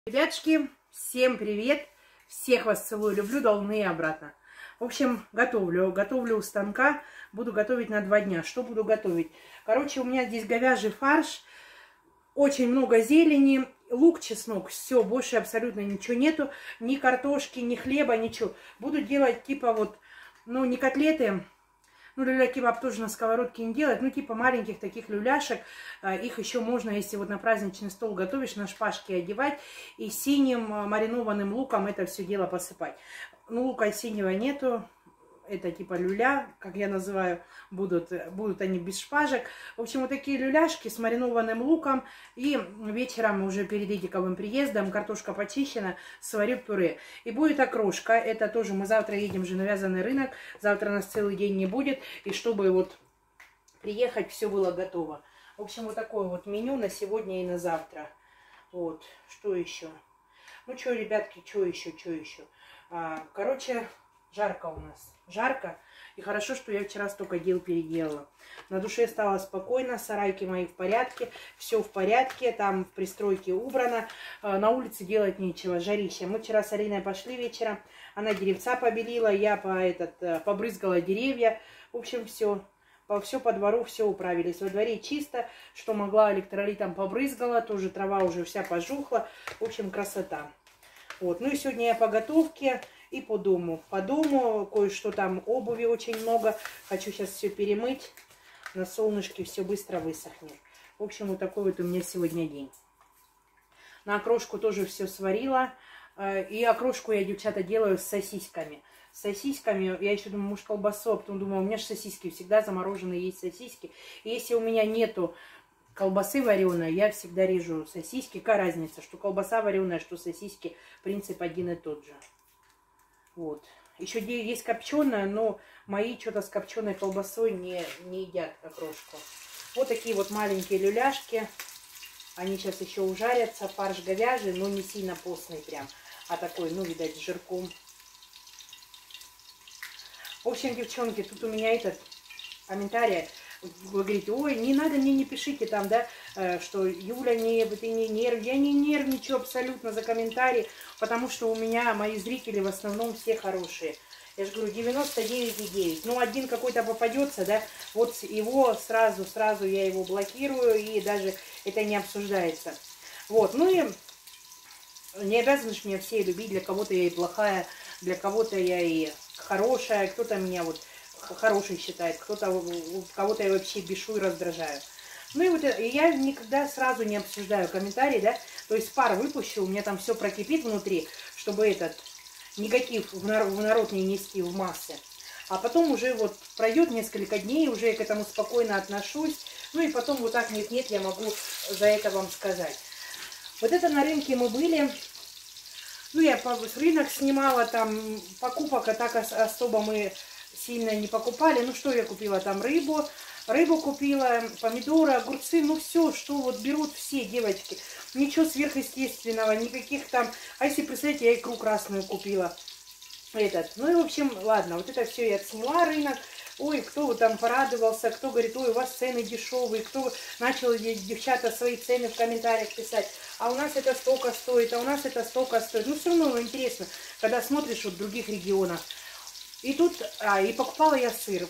Ребятушки, всем привет! Всех вас целую, люблю, до луны и обратно. В общем, готовлю у станка, буду готовить на 2 дня. Что буду готовить? Короче, у меня здесь говяжий фарш, очень много зелени, лук, чеснок, все, больше абсолютно ничего нету, ни картошки, ни хлеба, ничего. Буду делать типа вот, ну не котлеты, ну, люля-кебаб тоже на сковородке не делать. Ну, типа маленьких таких люляшек. Их еще можно, если вот на праздничный стол готовишь, на шпажки одевать. И синим маринованным луком это все дело посыпать. Ну, лука синего нету. Это типа люля, как я называю. Будут они без шпажек. В общем, вот такие люляшки с маринованным луком. И вечером уже перед Эдиковым приездом картошка почищена, сварю пюре. И будет окрошка. Это тоже мы завтра едем же на вязаный рынок. Завтра нас целый день не будет. И чтобы вот приехать, все было готово. В общем, вот такое вот меню на сегодня и на завтра. Вот. Что еще? Ну, что, ребятки, что еще? Короче, жарко у нас. Жарко. И хорошо, что я вчера столько дел переделала. На душе стало спокойно, сарайки мои в порядке, все в порядке, там в пристройке убрано. На улице делать нечего, жарище. Мы вчера с Ариной пошли вечером, она деревца побелила, я побрызгала деревья. В общем, все по двору, все управились. Во дворе чисто, что могла, электролитом побрызгала, тоже трава уже вся пожухла. В общем, красота. Вот. Ну и сегодня я по готовке и по дому. По дому кое-что там, обуви очень много. Хочу сейчас все перемыть. На солнышке все быстро высохнет. В общем, вот такой вот у меня сегодня день. На окрошку тоже все сварила. И окрошку я, девчата, делаю с сосисками. С сосисками, я еще думаю, может, колбасу, а потом думаю, у меня же сосиски всегда замороженные есть сосиски. И если у меня нету колбасы вареной, я всегда режу сосиски. Какая разница, что колбаса вареная, что сосиски, принцип один и тот же. Вот. Еще есть копченая, но мои что-то с копченой колбасой не едят окрошку. Вот такие вот маленькие люляшки. Они сейчас еще ужарятся. Фарш говяжий, но не сильно постный прям, а такой, ну, видать, с жирком. В общем, девчонки, тут у меня этот комментарий. Вы говорите, ой, не надо мне, не пишите там, да, что Юля, ты не нервничай. Я не нервничаю абсолютно за комментарии, потому что у меня мои зрители в основном все хорошие. Я же говорю, 99,9. Ну, один какой-то попадется, да, вот его сразу я его блокирую, и даже это не обсуждается. Вот, ну и не обязаны же меня все любить, для кого-то я и плохая, для кого-то я и хорошая, кто-то меня вот хороший считает, кого-то я вообще бешу и раздражаю. Ну и вот я никогда сразу не обсуждаю комментарии, да, то есть пар выпущу, у меня там все прокипит внутри, чтобы этот негатив в народ не нести в массы. А потом уже вот пройдет несколько дней, уже я к этому спокойно отношусь, ну и потом вот так нет-нет, я могу за это вам сказать. Вот это на рынке мы были. Ну, я рынок снимала, там покупок, а так особо мы сильно не покупали. Ну, что я купила? Там рыбу купила, помидоры, огурцы, ну, все, что вот берут все девочки. Ничего сверхъестественного, никаких там... А если, представляете, я икру красную купила. Ну, и, в общем, ладно, вот это все я отсняла рынок. Ой, кто вот там порадовался, кто говорит, ой, у вас цены дешевые, кто начал, девчата, свои цены в комментариях писать, а у нас это столько стоит, а у нас это столько стоит. Ну, все равно интересно, когда смотришь вот в других регионах. И тут, и покупала я сыр,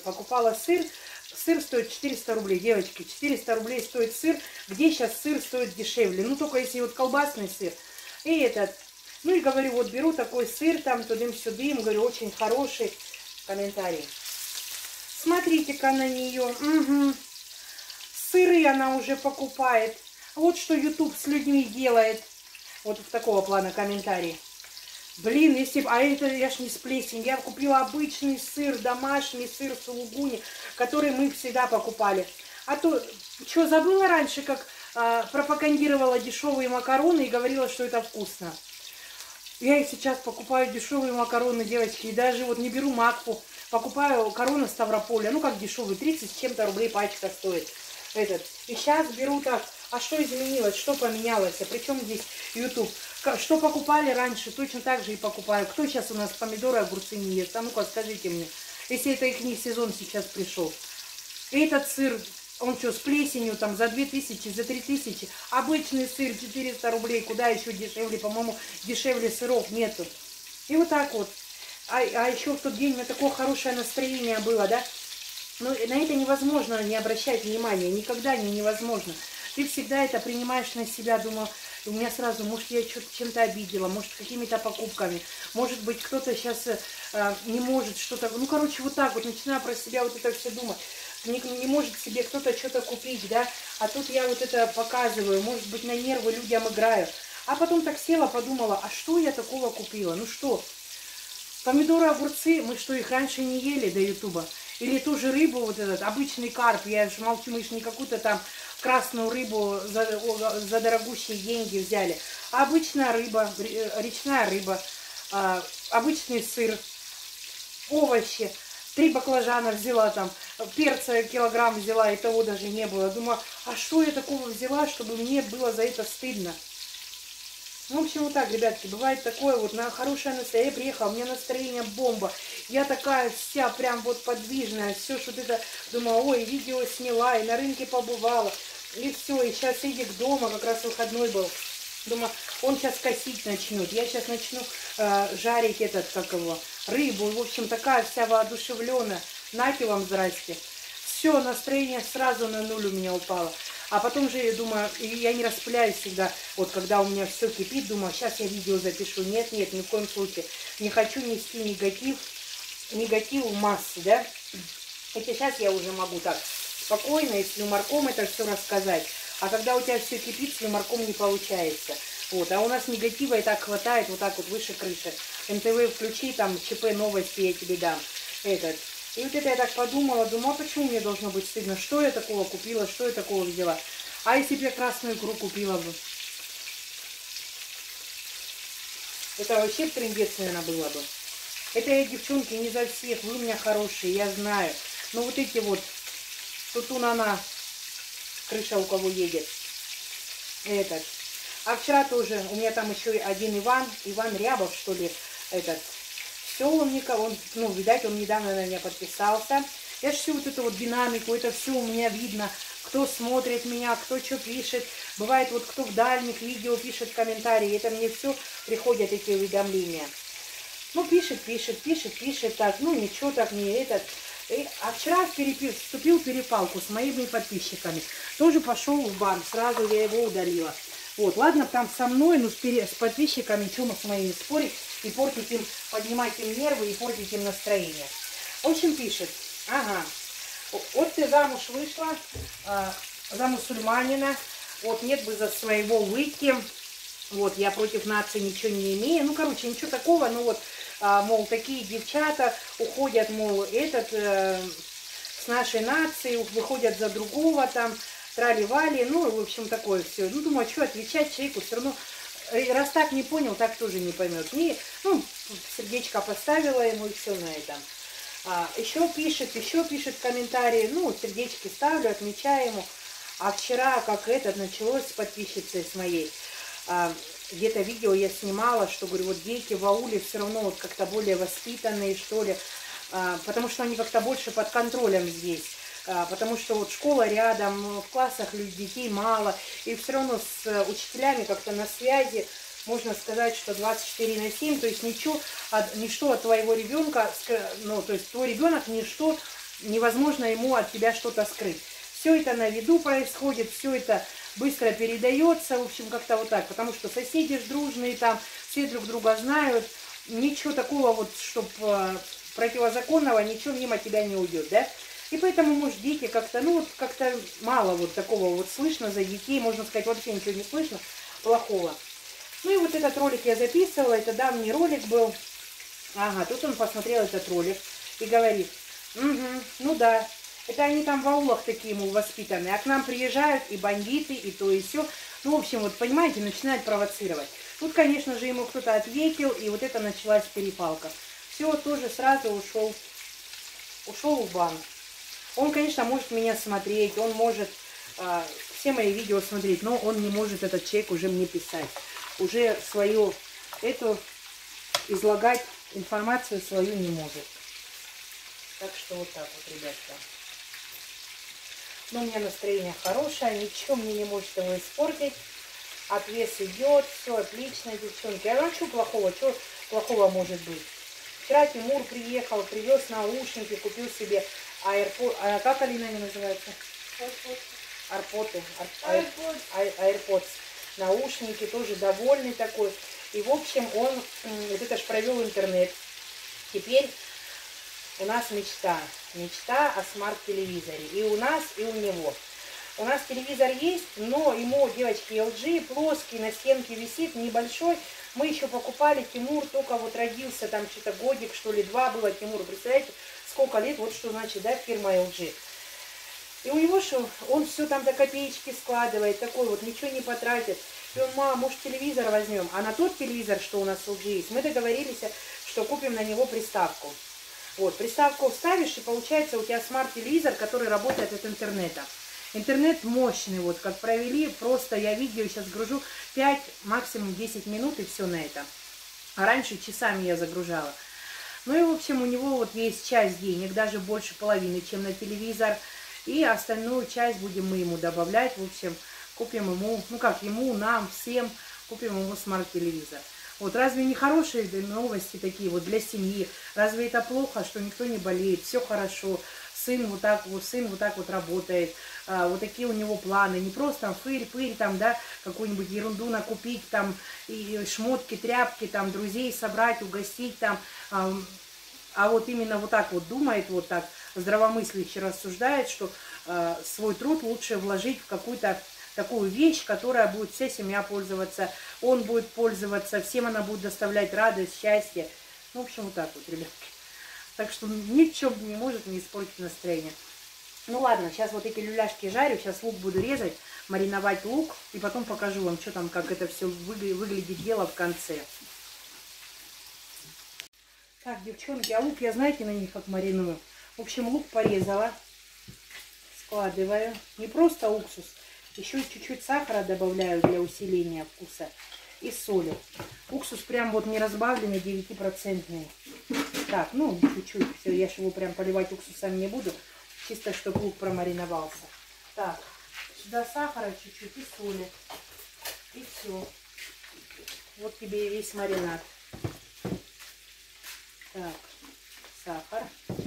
сыр стоит 400 рублей, девочки, 400 рублей стоит сыр, где сейчас сыр стоит дешевле, ну, только если вот колбасный сыр, и этот, ну, и говорю, вот беру такой сыр, там, тудым-сюдым, говорю, очень хороший комментарий. Смотрите-ка на нее. Угу. Сыры она уже покупает. Вот что YouTube с людьми делает. Вот в такого плана комментарий. Блин, если... А это я ж не с плесень. Я купила обычный сыр, домашний сыр сулугуни, который мы всегда покупали. А то, что, забыла раньше, как пропагандировала дешевые макароны и говорила, что это вкусно. Я и сейчас покупаю дешевые макароны, девочки. И даже вот не беру макфу. Покупаю корону Ставрополя, ну как дешевый, 30 с чем-то рублей пачка стоит. И сейчас беру так, а что изменилось, что поменялось, а причем здесь YouTube? Что покупали раньше, точно так же и покупаю. Кто сейчас у нас помидоры, огурцы не ест? А ну-ка скажите мне, если это их не сезон сейчас пришел. И этот сыр Он что, с плесенью там за 2000, за 3000. Обычный сыр 400 рублей, куда еще дешевле, по-моему, дешевле сыров нету. И вот так вот. А еще в тот день у меня такое хорошее настроение было, да. Но на это невозможно не обращать внимания, никогда невозможно. Ты всегда это принимаешь на себя, думаю, у меня сразу, может, я что-то чем-то обидела, может, какими-то покупками, может быть, кто-то сейчас не может что-то, ну, короче, вот так вот, начинаю про себя вот это все думать. Не может себе кто-то что-то купить, да, а тут я вот это показываю, может быть, на нервы людям играю. А потом так села, подумала, а что я такого купила? Ну что, помидоры, огурцы, мы что, их раньше не ели до ютуба? Или ту же рыбу, вот этот, обычный карп, я же молчу, мы же не какую-то там красную рыбу за дорогущие деньги взяли. А обычная рыба, речная рыба, обычный сыр, овощи. 3 баклажана взяла там, перца килограмм взяла, и того даже не было. Думаю, а что я такого взяла, чтобы мне было за это стыдно? Ну, в общем, вот так, ребятки, бывает такое вот, на хорошее настроение, я приехала, у меня настроение бомба. Я такая вся прям вот подвижная, все что-то это, думаю, ой, видео сняла, и на рынке побывала, и все, и сейчас Эдик дома, как раз выходной был. Думаю, он сейчас косить начнет, я сейчас начну жарить этот, как его, рыбу. В общем, такая вся воодушевленная. Нате вам, здрасте. Все, настроение сразу на нуль у меня упало. А потом же, я думаю, я не распыляюсь всегда, вот когда у меня все кипит, думаю, сейчас я видео запишу. Нет, нет, ни в коем случае. Не хочу нести негатив в массы, да. Хотя сейчас я уже могу так спокойно и с юморком это все рассказать. А когда у тебя все кипит, с юморком не получается. Вот. А у нас негатива и так хватает, вот так вот выше крыши. НТВ включи, там ЧП новости я тебе дам. Этот. И вот это я так подумала, думаю, а почему мне должно быть стыдно? Что я такого купила, что я такого взяла? А если бы я красную икру купила бы? Это вообще трындец, наверное, было бы. Это я, девчонки, не за всех, вы у меня хорошие, я знаю. Но вот эти вот, тут-на, крыша у кого едет. Этот. А вчера тоже, у меня там еще один Иван Рябов, что ли, этот. Все он никого, ну, видать, он недавно на меня подписался. Я же всю вот эту вот динамику, это все у меня видно, кто смотрит меня, кто что пишет. Бывает, вот кто в дальних видео пишет комментарии, это мне все приходят эти уведомления. Ну, пишет, так, ну, ничего так, не этот. А вчера вступил в перепалку с моими подписчиками. Тоже пошел в бан, сразу я его удалила. Вот, ладно, там со мной, но с подписчиками, что мы с моими спорить, и портить им, поднимать им нервы и портить им настроение. В общем, пишет, ага, вот ты замуж вышла, за мусульманина, вот нет бы за своего выйти, вот, я против нации ничего не имею, ну, короче, ничего такого, ну, вот, мол, такие девчата уходят, мол, с нашей нации, выходят за другого там, трали-вали, ну, в общем, такое все. Ну, думаю, что отвечать человеку, все равно, раз так не понял, так тоже не поймет. И, ну, сердечко поставила ему, и все на этом. Еще пишет комментарии, ну, сердечки ставлю, отмечаю ему. А вчера, как началось с подписчицей с моей, где-то видео я снимала, что, говорю, вот дети в ауле все равно вот как-то более воспитанные, что ли, потому что они как-то больше под контролем здесь. Потому что вот школа рядом, в классах детей мало, и все равно с учителями как-то на связи, можно сказать, что 24/7, то есть ничто от твоего ребенка, ну, то есть твой ребенок, ничто, невозможно ему от тебя что-то скрыть. Все это на виду происходит, все это быстро передается, в общем, как-то вот так, потому что соседи ж дружные там, все друг друга знают, ничего такого вот, чтобы противозаконного, ничего мимо тебя не уйдет, да? И поэтому, может, дети как-то, ну, вот как-то мало вот такого вот слышно за детей, можно сказать, вообще ничего не слышно плохого. Ну и вот этот ролик я записывала, это давний ролик был. Ага, тут он посмотрел этот ролик и говорит, угу, ну да, это они там в аулах такие, мол, воспитанные, а к нам приезжают и бандиты, и то, и все. Ну, в общем, вот, понимаете, начинает провоцировать. Тут, конечно же, ему кто-то ответил, и вот это началась перепалка. Все, тоже сразу ушел в бан. Он, конечно, может меня смотреть, он может все мои видео смотреть, но он не может, этот человек, уже мне писать. Уже свою, излагать информацию свою не может. Так что вот так вот, ребятка. Но у меня настроение хорошее, ничего мне не может его испортить. Отвес идет, все отлично, девчонки. А что плохого может быть? Вчера Тимур приехал, привез наушники, купил себе AirPods. А как, Алина, они называются? AirPods. Наушники, тоже довольный такой. И, в общем, он вот это ж провел интернет. Теперь у нас мечта. Мечта о смарт-телевизоре. И у нас, и у него. У нас телевизор есть, но ему, девочки, LG, плоский, на стенке висит, небольшой. Мы еще покупали, Тимур только вот родился, там что-то годик, что ли, 2 было Тимуру. Представляете, сколько лет, вот что значит, да, фирма LG. И у него что, он все там до копеечки складывает, такой вот, ничего не потратит. И он, мама, может, телевизор возьмем? А на тот телевизор, что у нас LG есть, мы договорились, что купим на него приставку. Вот, приставку вставишь, и получается у тебя смарт-телевизор, который работает от интернета. Интернет мощный, вот, как провели, просто я видео сейчас гружу 5, максимум 10 минут, и все на этом. А раньше часами я загружала. Ну и, в общем, у него вот есть часть денег, даже больше половины, чем на телевизор. И остальную часть будем мы ему добавлять. В общем, купим ему, ну как ему, нам, всем, купим ему смарт-телевизор. Вот разве не хорошие новости такие вот для семьи? Разве это плохо, что никто не болеет, все хорошо? Сын вот так вот работает, вот такие у него планы. Не просто там фырь-пырь, там, да, какую-нибудь ерунду накупить, там, и шмотки, тряпки, там, друзей собрать, угостить, там. А вот именно вот так вот думает, вот так здравомысляще рассуждает, что свой труд лучше вложить в какую-то такую вещь, которая будет вся семья пользоваться, он будет пользоваться, всем она будет доставлять радость, счастье. Ну, в общем, вот так вот, ребятки. Так что ничего не может не испортить настроение. Ну ладно, сейчас вот эти люляшки жарю, сейчас лук буду резать, мариновать лук, и потом покажу вам, что там, как это все выглядит дело в конце. Так, девчонки, а лук я, знаете, на них как мариную. В общем, лук порезала, складываю. Не просто уксус, еще чуть-чуть сахара добавляю для усиления вкуса и соли. Уксус прям вот не разбавленный, 9%. Так, ну, чуть-чуть. Все, я же его прям поливать уксусом не буду. Чисто, чтобы лук промариновался. Так, сюда сахара чуть-чуть и соли. И все. Вот тебе и весь маринад. Так, сахар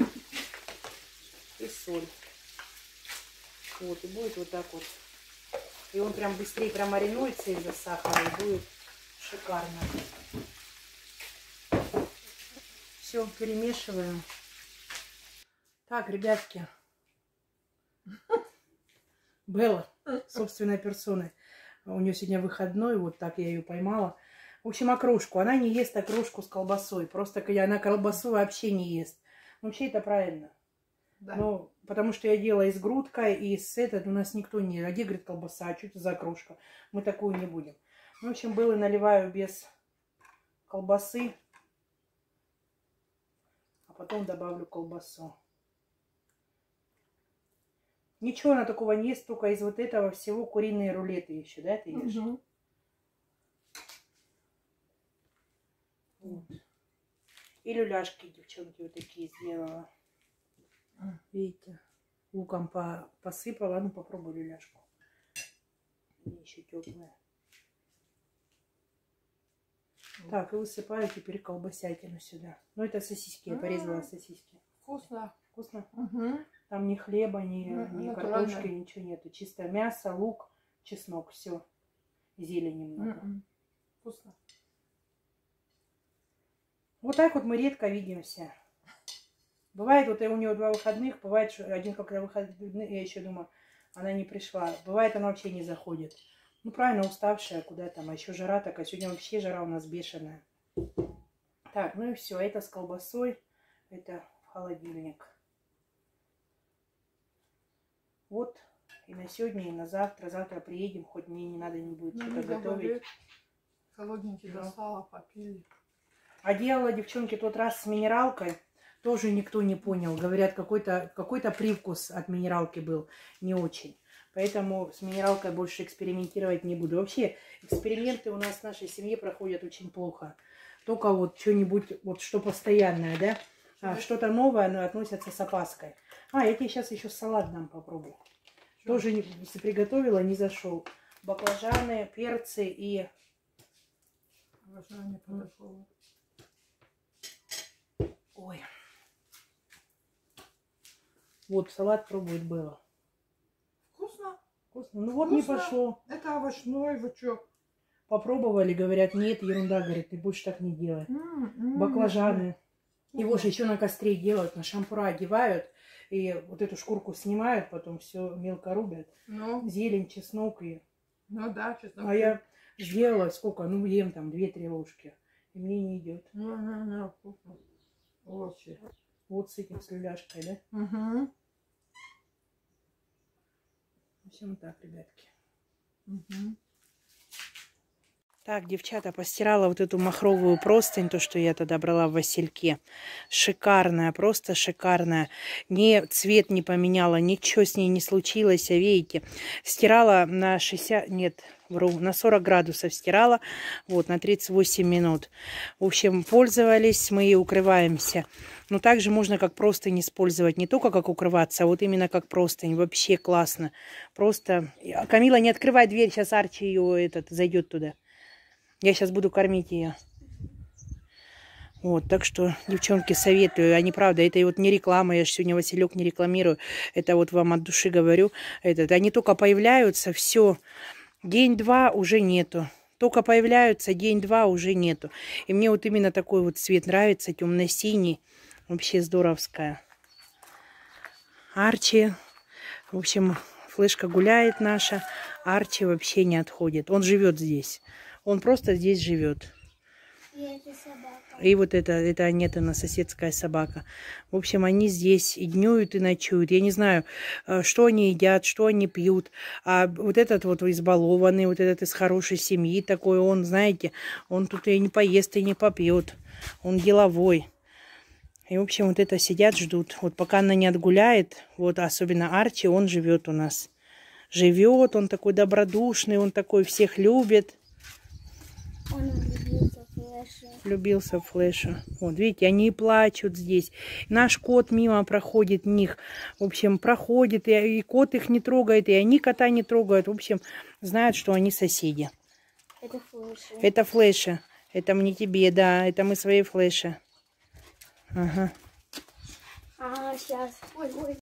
и соль. Вот, и будет вот так вот. И он прям быстрее промаринуется из-за сахара, и будет шикарно. Все, перемешиваем. Так, ребятки. Белла, собственной персоной. У нее сегодня выходной, вот так я ее поймала. В общем, окрошку. Она не ест окрошку с колбасой. Просто она колбасу вообще не ест. Вообще это правильно. Да. Ну, потому что я делала и с грудкой, и с у нас никто не... А где, говорит, колбаса? А что это за окрошка? Мы такую не будем. В общем, Беллы наливаю без колбасы. А потом добавлю колбасу. Ничего она такого не ест, только из вот этого всего куриные рулеты еще, да, ты ешь? Угу. Вот. И люляшки, девчонки, вот такие сделала. Видите, луком посыпала. Ну, попробуй люляшку. Они еще теплые. Так, и высыпаю теперь колбасятину сюда. Ну, это сосиски, я порезала сосиски. Вкусно. Вкусно? Угу. Там ни хлеба, ни картошки, ничего нету. Чисто мясо, лук, чеснок, все. Зелень немного. Вкусно. Вот так вот мы редко видимся. Бывает, вот у нее 2 выходных, бывает, что один когда выходные, я еще думаю, она не пришла. Бывает, она вообще не заходит. Ну, правильно, уставшая, куда там, а еще жара такая. Сегодня вообще жара у нас бешеная. Так, ну и все, это с колбасой, это в холодильник. Вот, и на сегодня, и на завтра. Завтра приедем, хоть мне не надо не будет что-то готовить. Холодненький достала, попили. А делала, девчонки, тот раз с минералкой. Тоже никто не понял. Говорят, какой-то привкус от минералки был не очень. Поэтому с минералкой больше экспериментировать не буду. Вообще, эксперименты у нас в нашей семье проходят очень плохо. Только вот что-нибудь, вот что постоянное, да? А что-то новое, но относятся с опаской. А, я тебе сейчас еще салат дам, попробуй. Тоже, если приготовила, не зашел. Баклажаны, перцы и... Баклажаны не подошел. Ой. Вот, салат пробовать было. Вкусно? Вкусно. Ну вот Вкусно. не пошло. Это овощной, вы чё? Попробовали, говорят, нет, ерунда, говорит, ты больше так не делай. Баклажаны. Его же еще на костре делают, на шампура одевают. И вот эту шкурку снимают, потом все мелко рубят. Ну, Зелень, чеснок и... ну да, честно. А я сделала сколько? Ну, ем там 2-3 ложки. И мне не идет. Не, вкусно. Очень. Вот с этим, с люляшкой, да? Угу. В общем, так, ребятки. Угу. Так, девчата, постирала вот эту махровую простынь, то, что я тогда брала в Васильке. Шикарная, просто шикарная. Ни цвет не поменяла, ничего с ней не случилось, а видите. Стирала на 60, нет, вру, на 40 градусов стирала, вот, на 38 минут. В общем, пользовались, мы и укрываемся. Но также можно как простынь использовать, не только как укрываться, а вот именно как простынь. Вообще классно. Просто... Камила, не открывай дверь, сейчас Арчи ее зайдет туда. Я сейчас буду кормить ее. Вот, так что, девчонки, советую. Они, правда, это и вот не реклама, я же сегодня Василек не рекламирую. Это вот вам от души говорю. Они только появляются, все. День-два уже нету. Только появляются, день-два уже нету. И мне вот именно такой вот цвет нравится, темно-синий. Вообще здоровская. Арчи. В общем, флешка гуляет наша. Арчи вообще не отходит. Он живет здесь. Он просто здесь живет. И вот это Анетина, соседская собака. В общем, они здесь и днюют, и ночуют. Я не знаю, что они едят, что они пьют. А вот этот вот избалованный, вот этот из хорошей семьи такой, он, знаете, он тут и не поест, и не попьет. Он деловой. И, в общем, вот это сидят, ждут. Вот пока она не отгуляет, вот особенно Арчи, он живет у нас. Живет, он такой добродушный, он такой всех любит. Он влюбился в Флэша. Влюбился в Флэша. Вот, видите, они и плачут здесь. Наш кот мимо проходит них. В общем, проходит, и кот их не трогает, и они кота не трогают. В общем, знают, что они соседи. Это Флэша. Это Флэша. Это мне тебе, да. Это мы свои Флэша. Ага. А, сейчас. Ой.